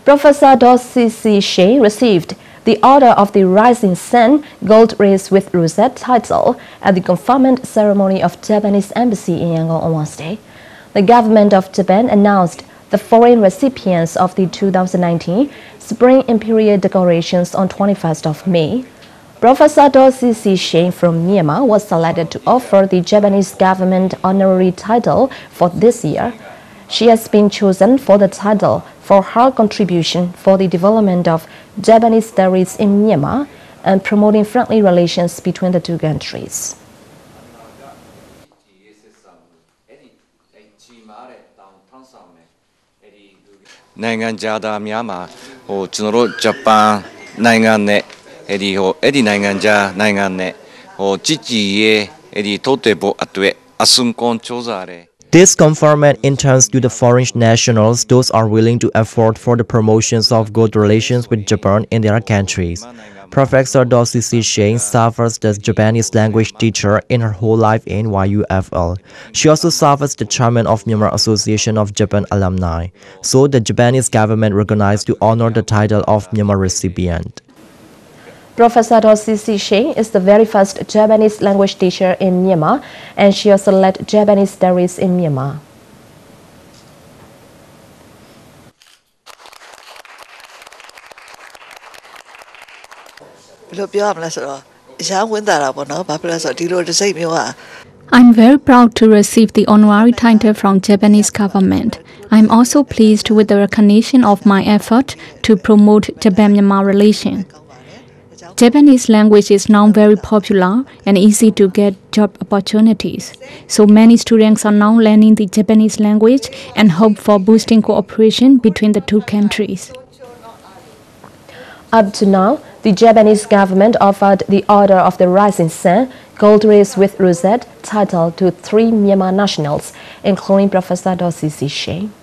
Professor Dorsey Shea received the Order of the Rising Sun Gold Race with Rosette title at the conferment ceremony of Japanese Embassy in Yangon on Wednesday. The government of Japan announced the foreign recipients of the 2019 Spring Imperial Decorations on 21st of May. Professor Dorsey Shea from Myanmar was selected to offer the Japanese government honorary title for this year. She has been chosen for the title for her contribution for the development of Japanese studies in Myanmar and promoting friendly relations between the two countries. Japan This conferment intends to the foreign nationals those are willing to effort for the promotions of good relations with Japan in their countries. Professor Dorsey Shea served as Japanese language teacher in her whole life in YUFL. She also served as the chairman of Myanmar Association of Japan Alumni. So the Japanese government recognized to honor the title of Myanmar recipient. Professor Dorsey Shea is the very first Japanese language teacher in Myanmar, and she also led Japanese studies in Myanmar. I'm very proud to receive the honorary title from Japanese government. I'm also pleased with the recognition of my effort to promote Japan-Myanmar relations. Japanese language is now very popular and easy to get job opportunities. So many students are now learning the Japanese language and hope for boosting cooperation between the two countries. Up to now, the Japanese government offered the Order of the Rising Sun Gold Race with Rosette title to 3 Myanmar nationals, including Professor Dorsey Shea.